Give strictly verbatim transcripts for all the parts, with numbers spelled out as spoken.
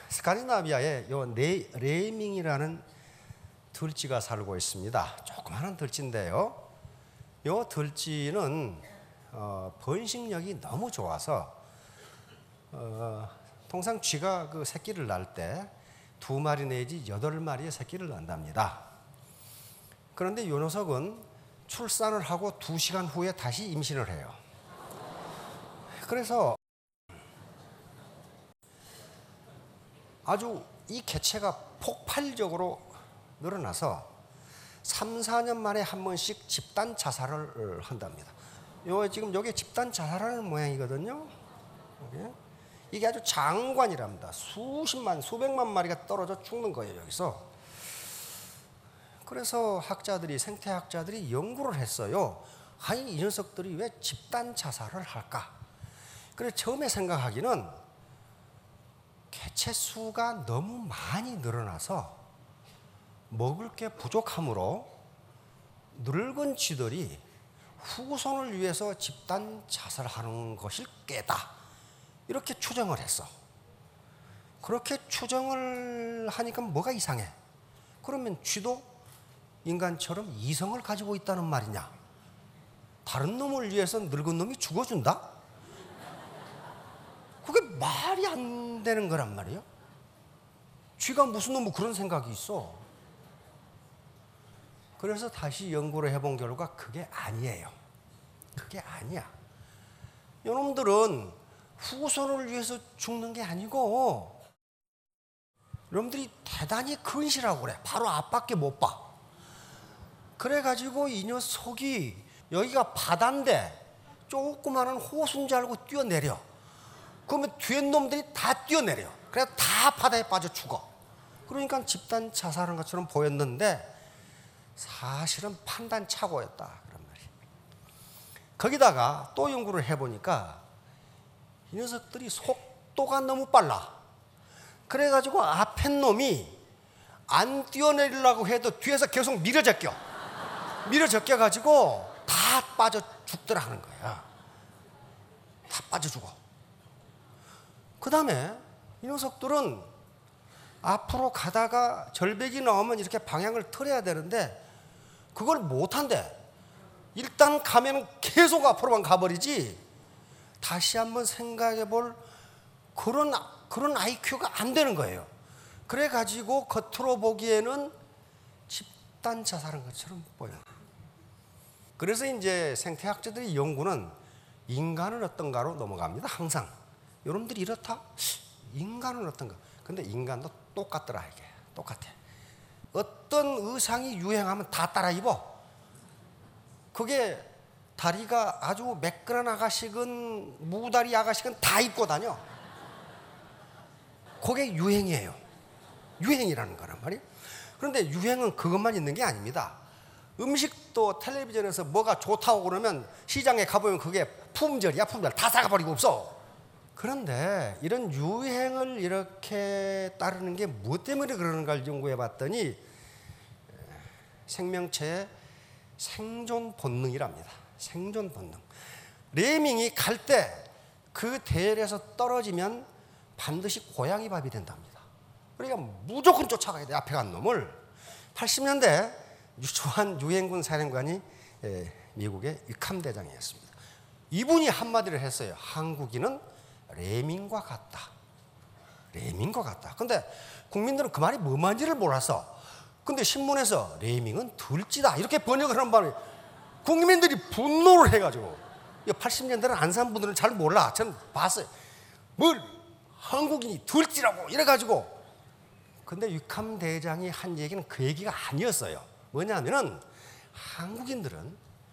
스칸디나비아에 요 네, 레밍이라는 들쥐가 살고 있습니다. 조그마한 들쥐인데요. 요 들쥐는 어, 번식력이 너무 좋아서 어, 통상 쥐가 그 새끼를 낳을 때 두 마리 내지 여덟 마리의 새끼를 낳는답니다. 그런데 요 녀석은 출산을 하고 두 시간 후에 다시 임신을 해요. 그래서 아주 이 개체가 폭발적으로 늘어나서 삼, 사 년 만에 한 번씩 집단 자살을 한답니다. 요 지금 요게 집단 자살하는 모양이거든요. 이게, 이게 아주 장관이랍니다. 수십만, 수백만 마리가 떨어져 죽는 거예요, 여기서. 그래서 학자들이, 생태학자들이 연구를 했어요. 아니, 이 녀석들이 왜 집단 자살을 할까? 그래서 처음에 생각하기는 개체 수가 너무 많이 늘어나서 먹을 게 부족하므로 늙은 쥐들이 후손을 위해서 집단 자살하는 것일 게다. 이렇게 추정을 했어. 그렇게 추정을 하니까 뭐가 이상해? 그러면 쥐도 인간처럼 이성을 가지고 있다는 말이냐? 다른 놈을 위해서 늙은 놈이 죽어준다? 그게 말이 안 되는 거란 말이에요. 쥐가 무슨 놈의 그런 생각이 있어. 그래서 다시 연구를 해본 결과 그게 아니에요. 그게 아니야. 이놈들은 후손을 위해서 죽는 게 아니고 여러분들이 대단히 근실하고 그래. 바로 앞밖에 못 봐. 그래가지고 이 녀석이 여기가 바다인데 조그마한 호수인 줄 알고 뛰어내려. 그러면 뒤에 놈들이 다 뛰어내려. 그래서 다 바다에 빠져 죽어. 그러니까 집단 자살한 것처럼 보였는데 사실은 판단 착오였다. 그런 말이에요. 거기다가 또 연구를 해보니까 이 녀석들이 속도가 너무 빨라. 그래가지고 앞에 놈이 안 뛰어내리려고 해도 뒤에서 계속 밀어 제껴. 밀어 제껴가지고 다 빠져 죽더라 하는 거야. 다 빠져 죽어. 그 다음에 이 녀석들은 앞으로 가다가 절벽이 나오면 이렇게 방향을 틀어야 되는데 그걸 못한대. 일단 가면 계속 앞으로만 가버리지 다시 한번 생각해 볼 그런, 그런 아이큐가 안 되는 거예요. 그래가지고 겉으로 보기에는 집단 자살한 것처럼 보여요. 그래서 이제 생태학자들의 연구는 인간은 어떤가로 넘어갑니다. 항상. 여러분들이 이렇다? 인간은 어떤가? 근데 인간도 똑같더라 이게. 똑같아. 어떤 의상이 유행하면 다 따라 입어. 그게 다리가 아주 매끈한 아가씨건 무다리 아가씨건 다 입고 다녀. 그게 유행이에요. 유행이라는 거란 말이에요. 그런데 유행은 그것만 있는 게 아닙니다. 음식도 텔레비전에서 뭐가 좋다고 그러면 시장에 가보면 그게 품절이야. 품절. 다 사가버리고 없어. 그런데 이런 유행을 이렇게 따르는 게 무엇 때문에 그러는가를 연구해 봤더니 생명체의 생존 본능이랍니다. 생존 본능. 레밍이 갈 때 그 대열에서 떨어지면 반드시 고양이 밥이 된답니다. 그러니까 무조건 쫓아가야 돼. 앞에 간 놈을. 팔십 년대 유초한 유엔군 사령관이 미국의 위캄 대장이었습니다. 이분이 한마디를 했어요. 한국인은 레밍과 같다. 레밍과 같다. 근데 국민들은 그 말이 뭐 말인지를 몰라서. 근데 신문에서 레밍은 들쥐다 이렇게 번역을 하는 바람에 국민들이 분노를 해가지고 팔십 년대는 안 산 분들은 잘 몰라. 저는 봤어요. 뭘 한국인이 들쥐라고 이래가지고. 근데 위캄 대장이 한 얘기는 그 얘기가 아니었어요. 뭐냐면은 한국인들은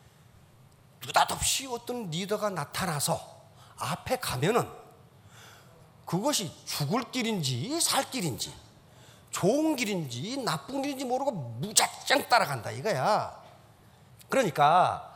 느닷없이 어떤 리더가 나타나서 앞에 가면은 그것이 죽을 길인지 살 길인지 좋은 길인지 나쁜 길인지 모르고 무작정 따라간다 이거야. 그러니까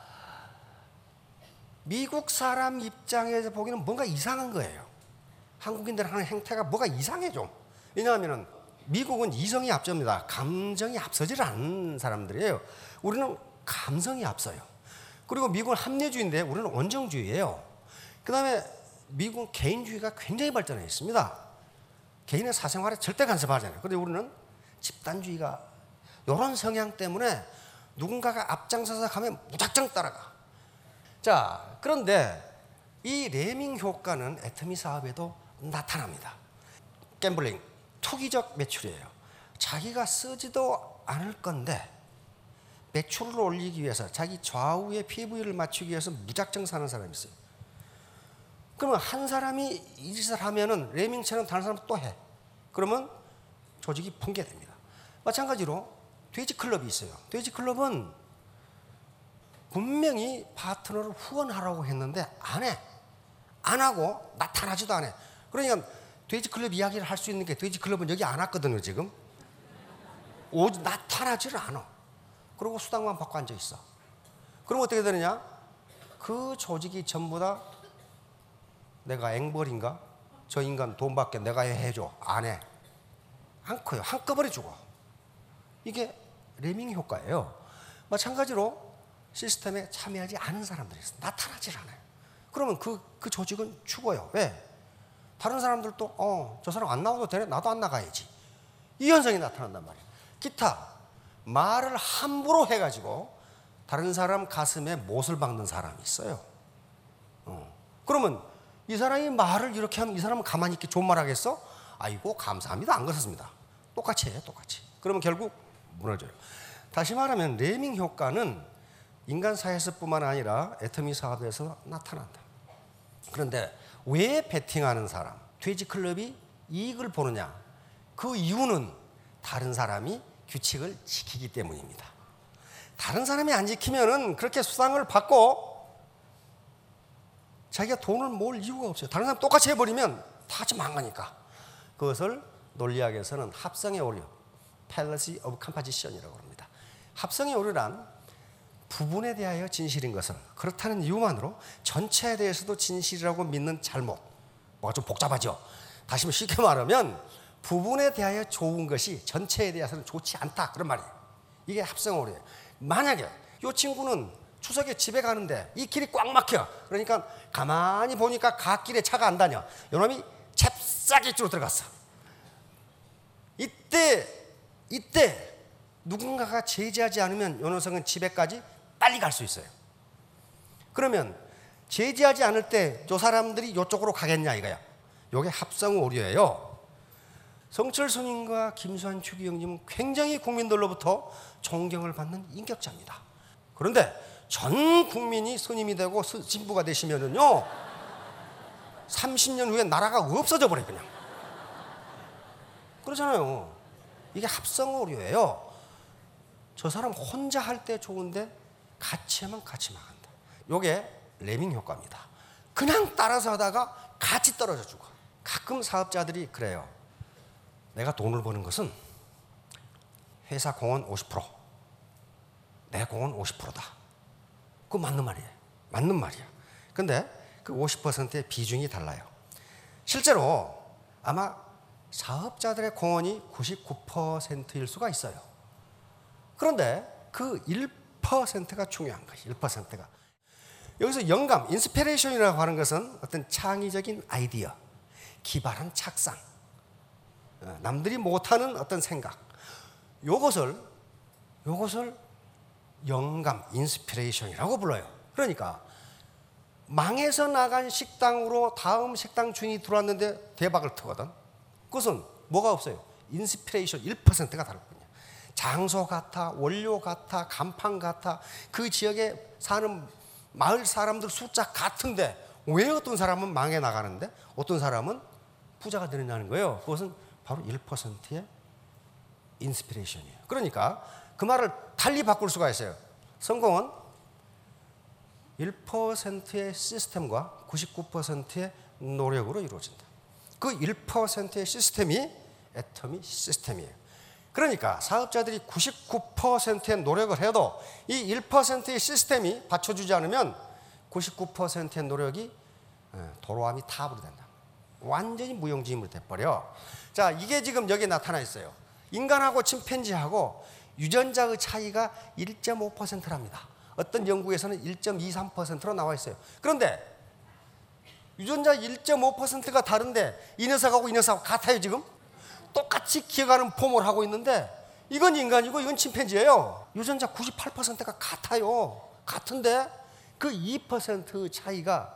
미국 사람 입장에서 보기에는 뭔가 이상한 거예요. 한국인들 하는 행태가 뭐가 이상해 좀. 왜냐하면 미국은 이성이 앞섭니다. 감정이 앞서질 않는 사람들이에요. 우리는 감성이 앞서요. 그리고 미국은 합리주의인데 우리는 원정주의예요. 그 다음에 미국은 개인주의가 굉장히 발전해 있습니다. 개인의 사생활에 절대 간섭하잖아요. 그런데 우리는 집단주의가 이런 성향 때문에 누군가가 앞장서서 가면 무작정 따라가. 자, 그런데 이 레밍 효과는 애터미 사업에도 나타납니다. 갬블링, 투기적 매출이에요. 자기가 쓰지도 않을 건데 매출을 올리기 위해서 자기 좌우의 피브이를 맞추기 위해서 무작정 사는 사람이 있어요. 그러면 한 사람이 이 짓을 하면은 레밍처럼 다른 사람은 또 해. 그러면 조직이 붕괴됩니다. 마찬가지로 돼지클럽이 있어요. 돼지클럽은 분명히 파트너를 후원하라고 했는데 안 해. 안 하고 나타나지도 않아. 그러니까 돼지클럽 이야기를 할 수 있는 게 돼지클럽은 여기 안 왔거든요, 지금. 오, 나타나지를 않아. 그리고 수당만 받고 앉아 있어. 그럼 어떻게 되느냐? 그 조직이 전부 다 내가 앵벌인가? 저 인간 돈 받게 내가 해줘. 안 해. 안 커요. 한꺼번에 죽어. 이게 레밍 효과예요. 마찬가지로 시스템에 참여하지 않은 사람들이 있어요. 나타나질 않아요. 그러면 그, 그 조직은 죽어요. 왜? 다른 사람들도 어, 저 사람 안 나와도 되네. 나도 안 나가야지. 이 현상이 나타난단 말이에요. 기타 말을 함부로 해가지고 다른 사람 가슴에 못을 박는 사람이 있어요. 어. 그러면 이 사람이 말을 이렇게 하면 이 사람은 가만히 있게 좋은 말 하겠어? 아이고 감사합니다. 안 그렇습니다. 똑같이 해요. 똑같이. 그러면 결국 무너져요. 다시 말하면 레밍 효과는 인간 사회에서뿐만 아니라 애터미 사업에서 나타난다. 그런데 왜 베팅하는 사람, 돼지클럽이 이익을 보느냐? 그 이유는 다른 사람이 규칙을 지키기 때문입니다. 다른 사람이 안 지키면은 그렇게 수당을 받고 자기가 돈을 모을 이유가 없어요. 다른 사람 똑같이 해버리면 다 망하니까. 그것을 논리학에서는 합성의 오류, fallacy of composition이라고 합니다. 합성의 오류란 부분에 대하여 진실인 것을 그렇다는 이유만으로 전체에 대해서도 진실이라고 믿는 잘못. 뭐가 좀 복잡하죠. 다시 쉽게 말하면 부분에 대하여 좋은 것이 전체에 대해서는 좋지 않다. 그런 말이에요. 이게 합성 오류예요. 만약에 이 친구는 추석에 집에 가는데 이 길이 꽉 막혀. 그러니까 가만히 보니까 갓길에 차가 안 다녀. 요놈이 잽싸게 이쪽으로 들어갔어. 이때 이때 누군가가 제지하지 않으면 요 녀석은 집에까지 빨리 갈 수 있어요. 그러면 제지하지 않을 때 저 사람들이 이쪽으로 가겠냐 이거야. 이게 합성 오류예요. 성철 스님과 김수환 추기경님은 굉장히 국민들로부터 존경을 받는 인격자입니다. 그런데 전 국민이 스님이 되고 신부가 되시면은요 삼십 년 후에 나라가 없어져 버려요. 그냥 그러잖아요. 이게 합성 오류예요. 저 사람 혼자 할 때 좋은데 같이 하면 같이 망한다. 이게 레밍 효과입니다. 그냥 따라서 하다가 같이 떨어져 죽어. 가끔 사업자들이 그래요. 내가 돈을 버는 것은 회사 공헌 오십 퍼센트, 내 공헌 오십 퍼센트다. 그거 맞는 말이에요. 맞는 말이야. 근데 그 오십 퍼센트의 비중이 달라요. 실제로 아마 사업자들의 공헌이 구십구 퍼센트일 수가 있어요. 그런데 그 일 퍼센트가 중요한 거예요. 일 퍼센트가. 여기서 영감, 인스피레이션이라고 하는 것은 어떤 창의적인 아이디어, 기발한 착상, 남들이 못하는 어떤 생각, 요것을 요것을 영감, 인스피레이션이라고 불러요. 그러니까 망해서 나간 식당으로 다음 식당 주인이 들어왔는데 대박을 터거든. 그것은 뭐가 없어요. 인스피레이션 일 퍼센트가 다르거든요. 장소 같아, 원료 같아, 간판 같아, 그 지역에 사는 마을 사람들 숫자 같은데 왜 어떤 사람은 망해 나가는데 어떤 사람은 부자가 되느냐는 거예요. 그것은 바로 일 퍼센트의 인스피레이션이에요. 그러니까 그 말을 달리 바꿀 수가 있어요. 성공은 일 퍼센트의 시스템과 구십구 퍼센트의 노력으로 이루어진다. 그 일 퍼센트의 시스템이 애터미 시스템이에요. 그러니까 사업자들이 구십구 퍼센트의 노력을 해도 이 일 퍼센트의 시스템이 받쳐주지 않으면 구십구 퍼센트의 노력이 도로함이 탑으로 된다. 완전히 무용지물이 돼버려. 자, 이게 지금 여기 나타나 있어요. 인간하고 침팬지하고 유전자의 차이가 일 점 오 퍼센트랍니다. 어떤 연구에서는 일 점 이삼 퍼센트로 나와 있어요. 그런데 유전자 일 점 오 퍼센트가 다른데 이 녀석하고 이 녀석하고 같아요 지금? 똑같이 기어가는 폼을 하고 있는데 이건 인간이고 이건 침팬지예요. 유전자 구십팔 퍼센트가 같아요. 같은데 그 이 퍼센트 차이가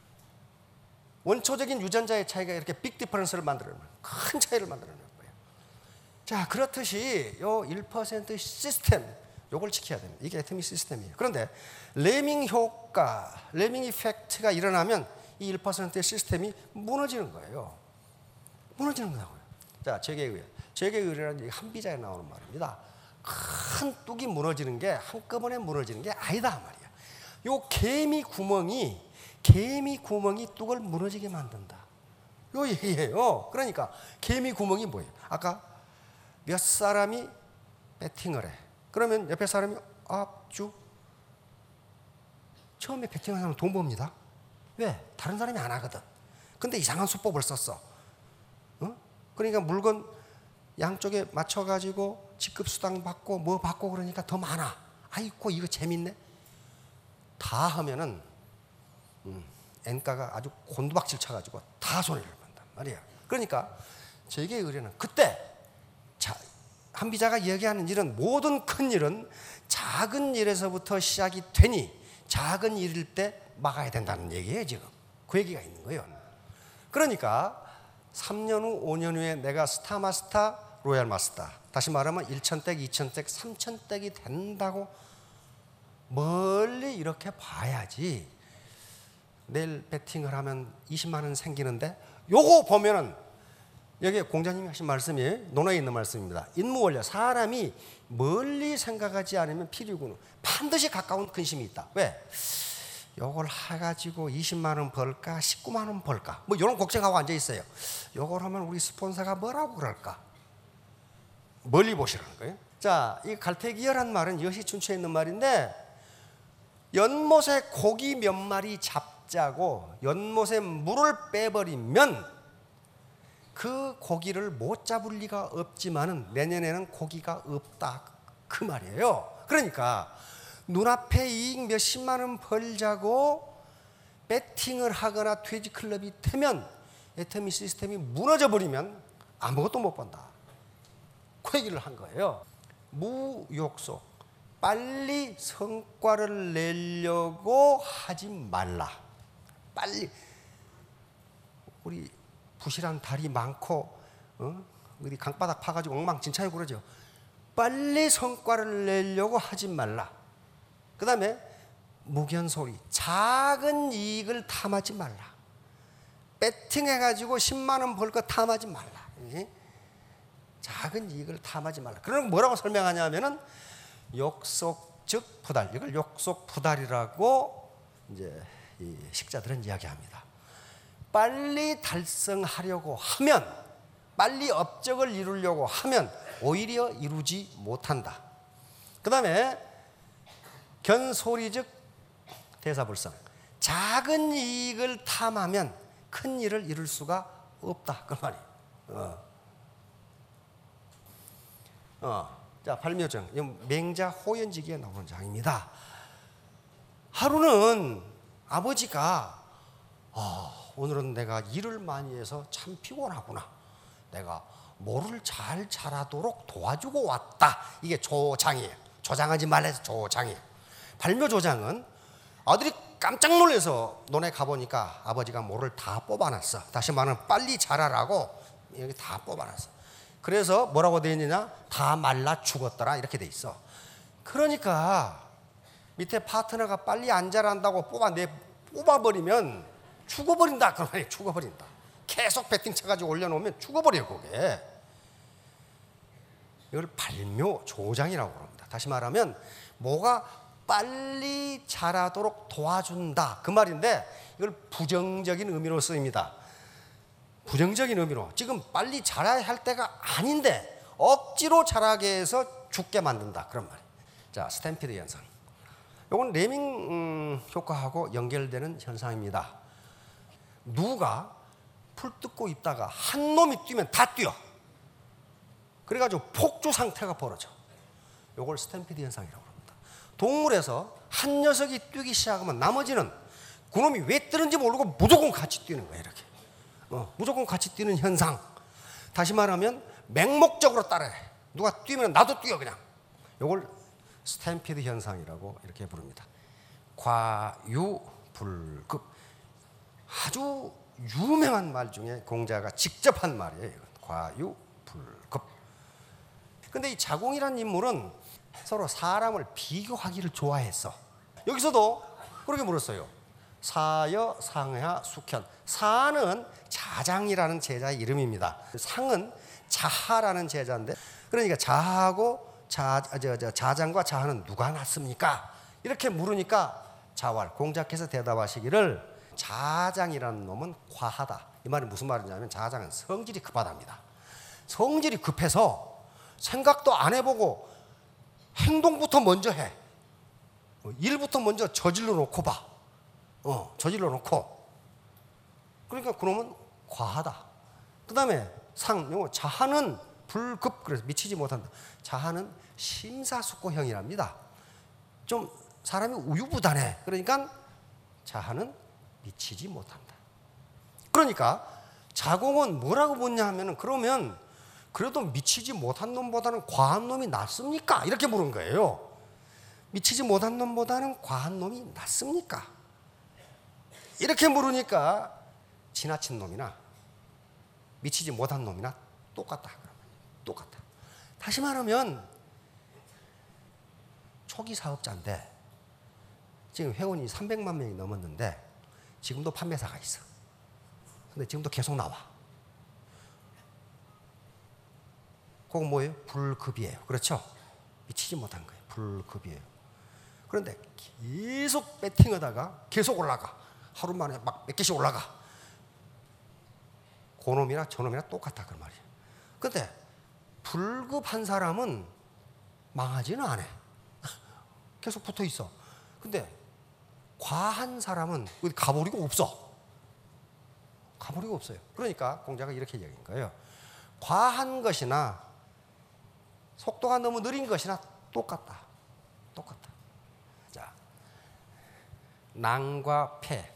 원초적인 유전자의 차이가 이렇게 빅 디퍼런스를 만들어내는 거예요. 큰 차이를 만들어내는 거예요. 자, 그렇듯이 요 일 퍼센트 시스템 요걸 지켜야 됩니다. 이게 애터미 시스템이에요. 그런데 레밍 효과, 레밍 이펙트가 일어나면 이 일 퍼센트의 시스템이 무너지는 거예요. 무너지는 거라고요. 자, 제계의뢰. 제계의뢰라는 한비자에 나오는 말입니다. 큰 뚝이 무너지는 게 한꺼번에 무너지는 게 아니다 말이야. 요 개미 구멍이 개미 구멍이 뚝을 무너지게 만든다. 요 얘기예요. 그러니까 개미 구멍이 뭐예요? 아까 몇 사람이 배팅을 해. 그러면 옆에 사람이 앞주 처음에 배팅하는 사람은 돈 법니다. 왜? 다른 사람이 안 하거든. 근데 이상한 수법을 썼어. 어? 그러니까 물건 양쪽에 맞춰가지고 직급수당 받고 뭐 받고 그러니까 더 많아. 아이고 이거 재밌네. 다 하면은 음, N가가 아주 곤두박질 쳐가지고 다 손해를 본단 말이야. 그러니까 재계 의뢰는 그때 자, 한비자가 이야기하는 일은 모든 큰 일은 작은 일에서부터 시작이 되니 작은 일일 때 막아야 된다는 얘기예요. 지금 그 얘기가 있는 거예요. 그러니까 삼 년 후, 오 년 후에 내가 스타마스터, 로얄마스터, 다시 말하면 천 댁, 이천 댁, 삼천 댁이 된다고 멀리 이렇게 봐야지. 내일 배팅을 하면 이십만 원 생기는데 요거 보면은 여기 공자님이 하신 말씀이 논어에 있는 말씀입니다. 인무원려, 사람이 멀리 생각하지 않으면 필요군요. 반드시 가까운 근심이 있다. 왜? 요걸 해가지고 이십만 원 벌까 십구만 원 벌까 뭐 이런 걱정하고 앉아 있어요. 요걸 하면 우리 스폰서가 뭐라고 그럴까? 멀리 보시라는 거예요. 자, 이 갈태기열한 말은 여시춘추에 있는 말인데 연못에 고기 몇 마리 잡자고 연못에 물을 빼버리면 그 고기를 못 잡을 리가 없지만은 내년에는 고기가 없다 그 말이에요. 그러니까 눈앞에 이익 몇십만 원 벌자고 배팅을 하거나 돼지클럽이 되면 애터미 시스템이 무너져 버리면 아무것도 못 본다. 그 얘기를 한 거예요. 무욕속, 빨리 성과를 내려고 하지 말라. 빨리 우리 부실한 다리 많고 어? 어디 강바닥 파가지고 엉망진창이고 그러죠. 빨리 성과를 내려고 하지 말라. 그 다음에 무견소리, 작은 이익을 탐하지 말라. 배팅해가지고 십만 원 벌 거 탐하지 말라. 예? 작은 이익을 탐하지 말라. 그럼 뭐라고 설명하냐면은 욕속 즉 부달, 이걸 욕속 부달이라고 이제 이 식자들은 이야기합니다. 빨리 달성하려고 하면, 빨리 업적을 이루려고 하면 오히려 이루지 못한다. 그 다음에 견소리즉 대사불성, 작은 이익을 탐하면 큰 일을 이룰 수가 없다 그 말이에요. 어. 어. 자, 발묘정, 맹자 호연지기에 나오는 장입니다. 하루는 아버지가 어, 오늘은 내가 일을 많이 해서 참 피곤하구나. 내가 모를 잘 자라도록 도와주고 왔다. 이게 조장이에요. 조장하지 말래서 조장이에요. 발묘조장은 아들이 깜짝 놀라서 논에 가보니까 아버지가 모를 다 뽑아놨어. 다시 말하면 빨리 자라라고 여기 다 뽑아놨어. 그래서 뭐라고 되어 있느냐? 다 말라 죽었더라 이렇게 돼 있어. 그러니까 밑에 파트너가 빨리 안 자란다고 뽑아내 뽑아버리면 죽어버린다. 그런 말이에요. 죽어버린다. 계속 배팅 쳐가지고 올려놓으면 죽어버려요. 그게. 이걸 발묘조장이라고 합니다. 다시 말하면 뭐가 빨리 자라도록 도와준다 그 말인데 이걸 부정적인 의미로 쓰입니다. 부정적인 의미로 지금 빨리 자라야 할 때가 아닌데 억지로 자라게 해서 죽게 만든다 그런 말이에요. 자, 스탬피드 현상. 이건 레밍 음, 효과하고 연결되는 현상입니다. 누가 풀 뜯고 있다가 한 놈이 뛰면 다 뛰어. 그래가지고 폭주 상태가 벌어져. 이걸 스탬피드 현상이라고 합니다. 동물에서 한 녀석이 뛰기 시작하면 나머지는 그놈이 왜 뛰는지 모르고 무조건 같이 뛰는 거예요. 이렇게 어, 무조건 같이 뛰는 현상. 다시 말하면 맹목적으로 따라해. 누가 뛰면 나도 뛰어 그냥. 이걸 스탬피드 현상이라고 이렇게 부릅니다. 과유불급. 아주 유명한 말 중에 공자가 직접 한 말이에요. 과유불급. 근데 이 자공이라는 인물은 서로 사람을 비교하기를 좋아했어. 여기서도 그렇게 물었어요. 사여, 상하, 숙현. 사는 자장이라는 제자의 이름입니다. 상은 자하라는 제자인데, 그러니까 자하고 자, 저, 저, 자장과 자하는 누가 낫습니까? 이렇게 물으니까 자왈 공자께서 대답하시기를 자장이라는 놈은 과하다. 이 말은 무슨 말이냐면 자장은 성질이 급하답니다. 성질이 급해서 생각도 안 해보고 행동부터 먼저 해. 일부터 먼저 저질러 놓고 봐. 어, 저질러 놓고. 그러니까 그놈은 과하다. 그 다음에 상, 요거 자하는 불급, 그래서 미치지 못한다. 자하는 심사숙고형이랍니다. 좀 사람이 우유부단해. 그러니까 자하는 미치지 못한다. 그러니까 자공은 뭐라고 묻냐 하면은, 그러면 그래도 미치지 못한 놈보다는 과한 놈이 낫습니까? 이렇게 물은 거예요. 미치지 못한 놈보다는 과한 놈이 낫습니까? 이렇게 물으니까 지나친 놈이나 미치지 못한 놈이나 똑같다. 똑같다. 다시 말하면 초기 사업자인데 지금 회원이 삼백만 명이 넘었는데 지금도 판매사가 있어. 근데 지금도 계속 나와. 그거 뭐예요? 불급이에요. 그렇죠? 미치지 못한 거예요. 불급이에요. 그런데 계속 배팅하다가 계속 올라가. 하루 만에 막 몇 개씩 올라가. 그놈이나 저놈이나 똑같다 그 말이에요. 근데 불급한 사람은 망하지는 않아. 계속 붙어 있어. 근데 과한 사람은 가버리고 없어. 가버리고 없어요. 그러니까 공자가 이렇게 얘기한 거예요. 과한 것이나 속도가 너무 느린 것이나 똑같다. 똑같다. 자, 낭과 패.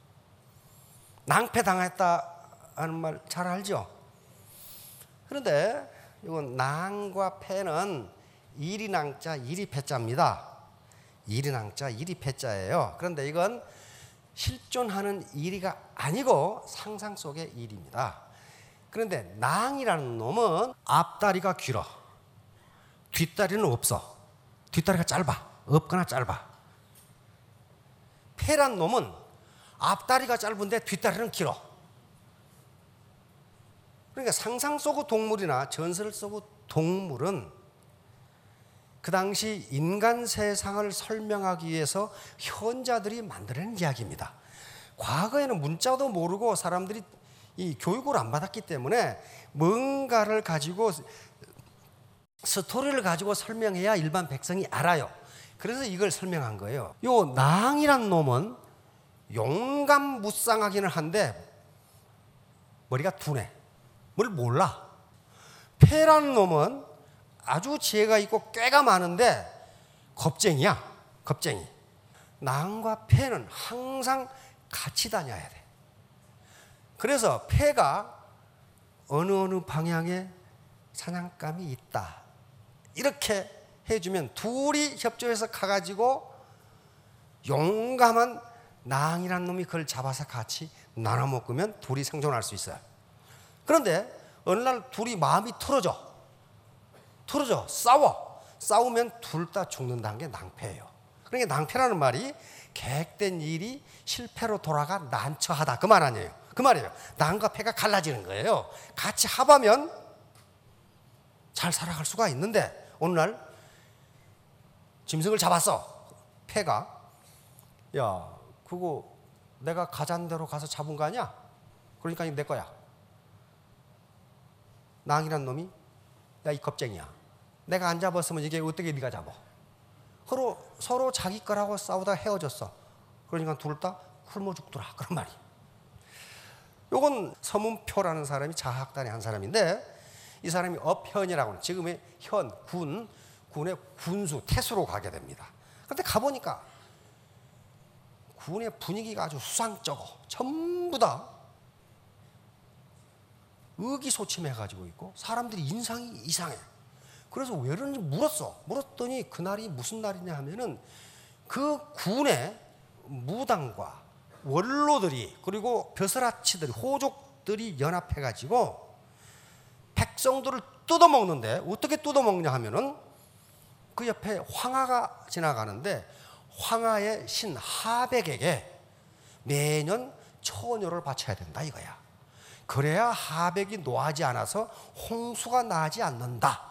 낭패 당했다 하는 말 잘 알죠? 그런데 이건 낭과 패는 일이 낭자, 일이 패자입니다. 일이 낭자, 일이 패자예요. 그런데 이건 실존하는 일이가 아니고 상상 속의 일입니다. 그런데 낭이라는 놈은 앞다리가 길어. 뒷다리는 없어. 뒷다리가 짧아. 없거나 짧아. 패란 놈은 앞다리가 짧은데 뒷다리는 길어. 그러니까 상상 속의 동물이나 전설 속의 동물은 그 당시 인간 세상을 설명하기 위해서 현자들이 만들어낸 이야기입니다. 과거에는 문자도 모르고 사람들이 이 교육을 안 받았기 때문에 뭔가를 가지고 스토리를 가지고 설명해야 일반 백성이 알아요. 그래서 이걸 설명한 거예요. 요 낭이란 놈은 용감무쌍하기는 한데 머리가 둔해. 뭘 몰라. 패라는 놈은 아주 지혜가 있고 꾀가 많은데 겁쟁이야. 겁쟁이. 낭과 패는 항상 같이 다녀야 돼. 그래서 패가 어느 어느 방향에 사냥감이 있다. 이렇게 해주면 둘이 협조해서 가가지고 용감한 낭이라는 놈이 그걸 잡아서 같이 나눠 먹으면 둘이 생존할 수 있어요. 그런데 어느 날 둘이 마음이 틀어져. 틀어져. 싸워. 싸우면 둘 다 죽는다는 게 낭패예요. 그러니까 낭패라는 말이 계획된 일이 실패로 돌아가 난처하다. 그 말 아니에요. 그 말이에요. 낭과 패가 갈라지는 거예요. 같이 합하면 잘 살아갈 수가 있는데 어느 날 짐승을 잡았어. 패가. 야, 그거 내가 가자는 대로 가서 잡은 거 아니야? 그러니까 이거 내 거야. 낭이란 놈이 야, 이 겁쟁이야. 내가 안 잡았으면 이게 어떻게 네가 잡아? 서로, 서로 자기 거라고 싸우다 헤어졌어. 그러니까 둘 다 굶어 죽더라. 그런 말이. 요건 서문표라는 사람이 자학단의 한 사람인데 이 사람이 업현이라고 하는 지금의 현, 군, 군의 군수, 태수로 가게 됩니다. 그런데 가보니까 군의 분위기가 아주 수상쩍어. 전부 다 의기소침해가지고 있고 사람들이 인상이 이상해. 그래서 왜 그런지 물었어. 물었더니 그날이 무슨 날이냐 하면은 그 군의 무당과 원로들이 그리고 벼슬아치들, 호족들이 연합해가지고 백성들을 뜯어먹는데 어떻게 뜯어먹냐 하면은 그 옆에 황하가 지나가는데 황하의 신 하백에게 매년 처녀를 바쳐야 된다 이거야. 그래야 하백이 노하지 않아서 홍수가 나지 않는다.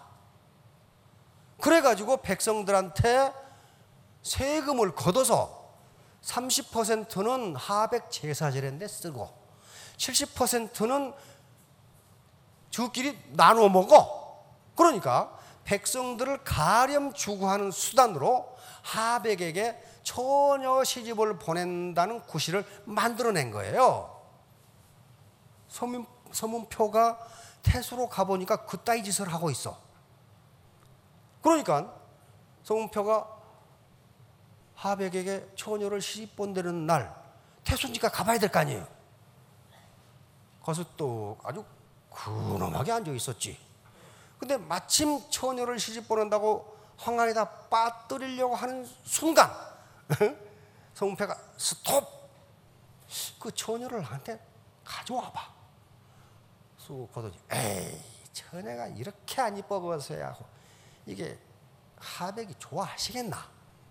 그래가지고 백성들한테 세금을 걷어서 삼십 퍼센트는 하백 제사절인데 쓰고 칠십 퍼센트는 저끼리 나눠 먹어. 그러니까 백성들을 가렴 주구하는 수단으로 하백에게 처녀 시집을 보낸다는 구실을 만들어낸 거예요. 서문, 서문표가 태수로 가보니까 그따위 짓을 하고 있어. 그러니까 서문표가 하백에게 처녀를 시집 보내는 날 태수니까 가봐야 될 거 아니에요. 가서 또 아주 근엄하게 앉아 있었지. 근데 마침 처녀를 시집 보낸다고 황한에다 빠뜨리려고 하는 순간 서문표가 스톱! 그 처녀를 나한테 가져와봐. 쑥 보더니 에이 처녀가 이렇게 안 이뻐 보여서야 이게 하백이 좋아하시겠나?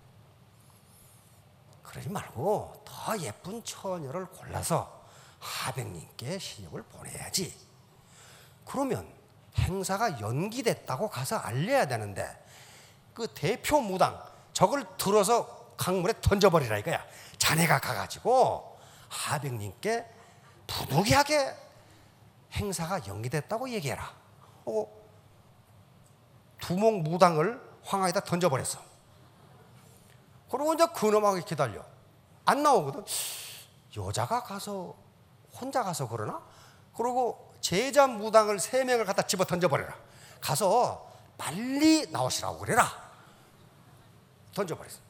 그러지 말고 더 예쁜 처녀를 골라서 하백님께 시집을 보내야지. 그러면 행사가 연기됐다고 가서 알려야 되는데 그 대표 무당 저걸 들어서 강물에 던져버리라 이거야. 자네가 가가지고 하백님께 부득이하게 행사가 연기됐다고 얘기해라. 어, 두목 무당을 황하에다 던져버렸어. 그러고 이제 근엄하게 기다려. 안 나오거든. 여자가 가서 혼자 가서 그러나? 그러고 제자 무당을 세 명을 갖다 집어 던져버려라. 가서 빨리 나오시라고 그래라. 던져버렸어.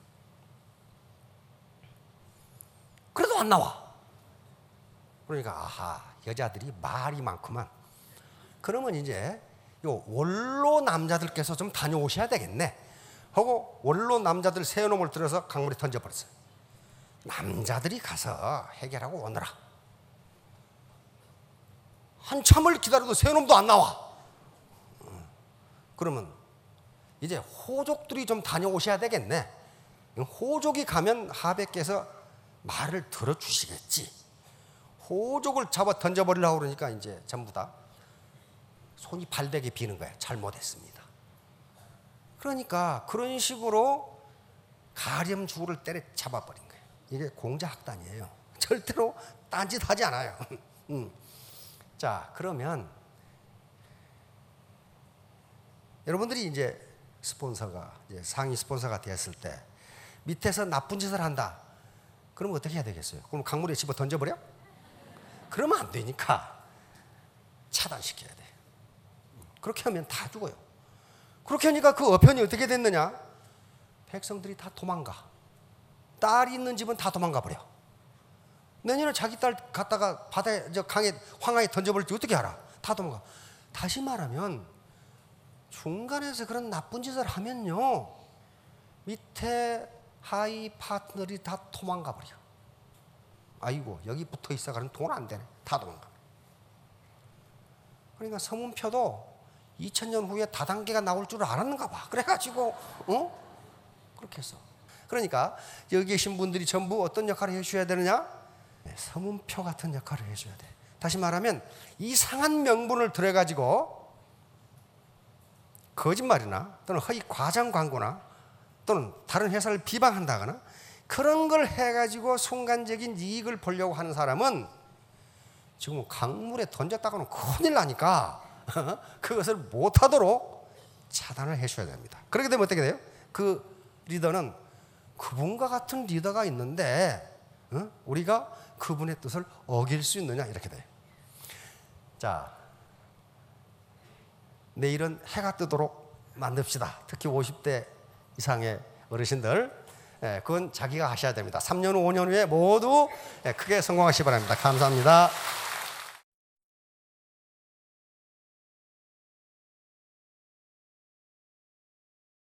그래도 안 나와. 그러니까 아하 여자들이 말이 많구만. 그러면 이제 요 원로 남자들께서 좀 다녀오셔야 되겠네 하고 원로 남자들 세 놈을 들어서 강물에 던져버렸어요. 남자들이 가서 해결하고 오너라. 한참을 기다려도 세 놈도 안 나와. 그러면 이제 호족들이 좀 다녀오셔야 되겠네. 호족이 가면 하백께서 말을 들어주시겠지. 호족을 잡아 던져버리려고 그러니까 이제 전부 다 손이 발대게 비는 거야. 잘못했습니다. 그러니까 그런 식으로 가렴주를 때려 잡아버린 거예요. 이게 공자학단이에요. 절대로 딴짓하지 않아요. 음. 자, 그러면 여러분들이 이제 스폰서가 이제 상위 스폰서가 되었을 때 밑에서 나쁜 짓을 한다. 그럼 어떻게 해야 되겠어요? 그럼 강물에 집어 던져버려? 그러면 안 되니까 차단시켜야 돼. 그렇게 하면 다 죽어요. 그렇게 하니까 그 어편이 어떻게 됐느냐? 백성들이 다 도망가. 딸이 있는 집은 다 도망가 버려. 내년에 자기 딸 갖다가 바다에, 저 강에, 황하에 던져버릴지 어떻게 알아? 다 도망가. 다시 말하면 중간에서 그런 나쁜 짓을 하면요, 밑에 하이 파트너들이 다 도망가 버려. 아이고 여기 붙어 있어가는 돈 안 되네. 다 도망가. 그러니까 서문표도 이천 년 후에 다단계가 나올 줄 알았는가 봐. 그래가지고 어? 그렇게 했어. 그러니까 여기 계신 분들이 전부 어떤 역할을 해주셔야 되느냐? 네, 서문표 같은 역할을 해줘야 돼. 다시 말하면 이상한 명분을 들여가지고 거짓말이나 또는 허위 과장 광고나 또는 다른 회사를 비방한다거나 그런 걸 해가지고 순간적인 이익을 보려고 하는 사람은 지금 강물에 던졌다가는 큰일 나니까 그것을 못하도록 차단을 해줘야 됩니다. 그렇게 되면 어떻게 돼요? 그 리더는 그분과 같은 리더가 있는데 어? 우리가 그분의 뜻을 어길 수 있느냐 이렇게 돼요. 자, 내일은 해가 뜨도록 만듭시다. 특히 오십 대 이상의 어르신들, 예, 그건 자기가 하셔야 됩니다. 삼 년 후, 오 년 후에 모두 예, 크게 성공하시기 바랍니다. 감사합니다.